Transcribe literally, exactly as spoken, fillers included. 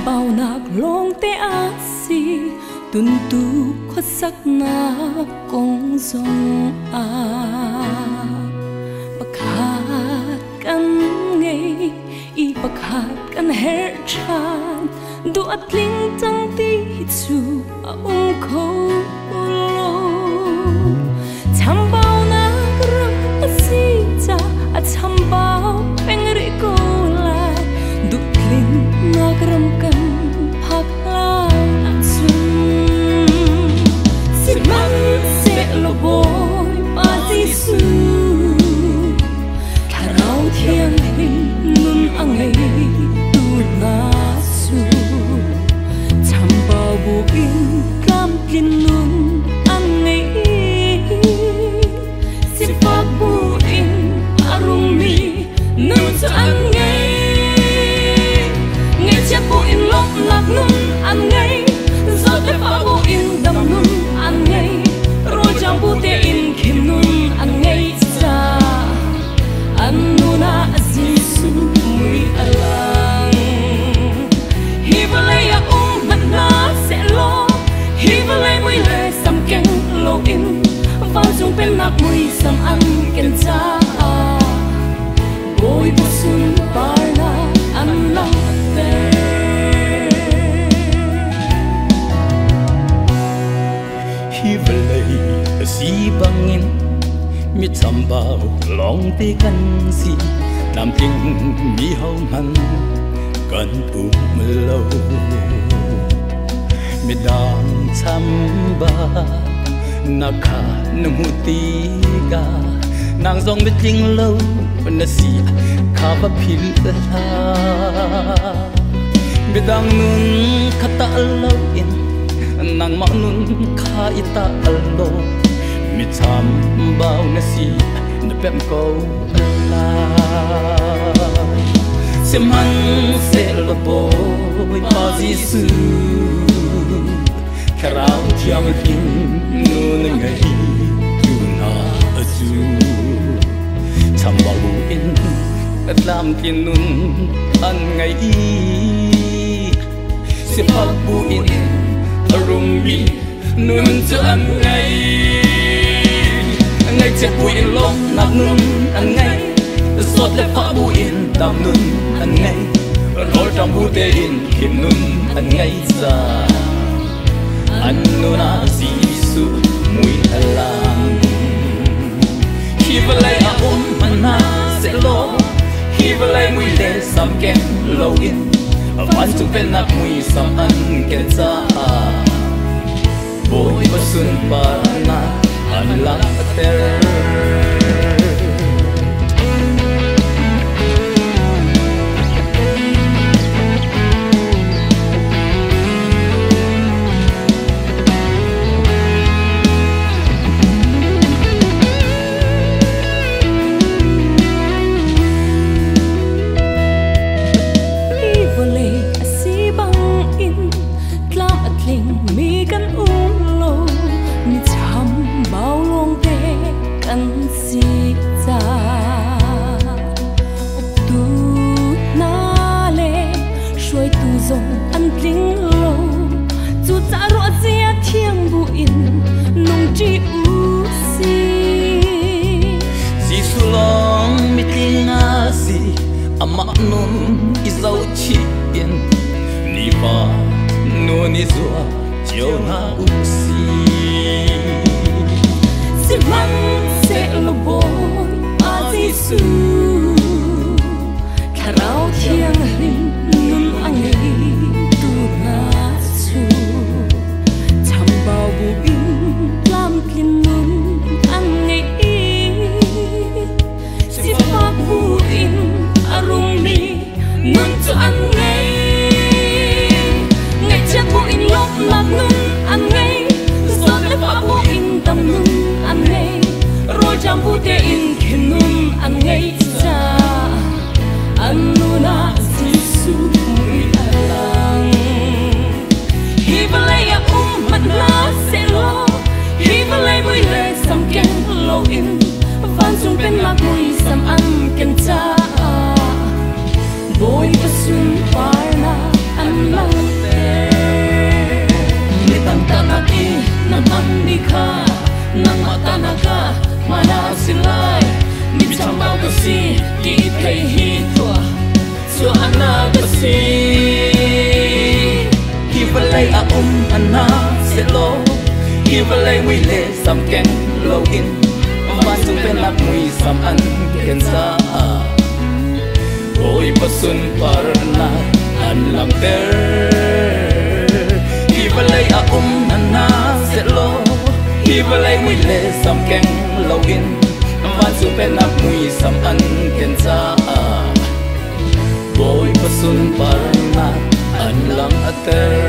bao nạc long te asi tuân tu khuất sắc na công dòng a bạc hạt căn ngày i bạc hạt căn her chan duat linh tăng ti chu a ung khâu lo chăm bao nạc ram asi cha a chăm bao beng ri ko lai duat linh nạc ram kan hak la lo boy ba Giêsu karau thiêng hình nun angai tu na su chăm bao bu in cam tin nun angai si fa bu in arung mi nun sa angai nghe cha bu in lok lak nun angai zo te fa bu in dam nun angai Rojang putih in kim nun angai sa Anuna Giêsu mui alang Hivalaya um mana se lo Hivalaya mui le sam keng lo in Vào dung pen nak mui sam an ken cha Boy busun parna an lang te Hivalay si bangin mi chăm bao long te kan si nam ting mi hau man kan um lo mi dang chăm ba nakha numu ti ga nang zong mi ting lo na si kha ba phil la mi dang nun khata lo in nang ma nun kha ita allo mi chăm bao na si na pem ko la se man se lo boy ba Giêsu karau thiam hin nu ngai tu na azu chăm bao in lam tin nun an ngai se phak bu in arung mi nun cho an ngay ngay chết bụi lom nạp nun an ngay giọt lệ phá bụi đam nun an ngay rồi trong bụi tê in kim nun an ngay ra an nun a Giêsu mui alam khi về lại a ôm mana sẽ lo khi về lại mui lệ sam ken lâu in van chung pen nak mui sam an ken cha boy basun parna an lang ter ama nun izau chi in ni va nu ni zua chiều na usi si man se lo boy ba Giêsu karau thiêng hình nun angai tu na su chăm bao bu in lam kin nun angai si fa bu in arung mi nun cho an ngay ngày chết bu in lok lak nun an ngay giọt lệ phá bu in dam nun an ngay rồi chăm bu te in kim nun an ngay cha an nun a xin lai mi chăm bao cái gì kỳ thấy hi thua cho anh na cái gì khi vẫn lấy à um anh na sẽ lo khi vẫn lấy nguy lệ sắm kén lâu in và chúng bên lạc mùi sắm ăn kén xa ôi bất xuân parna anh làm ter khi vẫn lấy à um anh na sẽ lo khi vẫn lấy nguy lệ sắm kén lâu in và chúng bên lạc mùi sắm ăn kén xa ôi bất xuân parna anh làm ter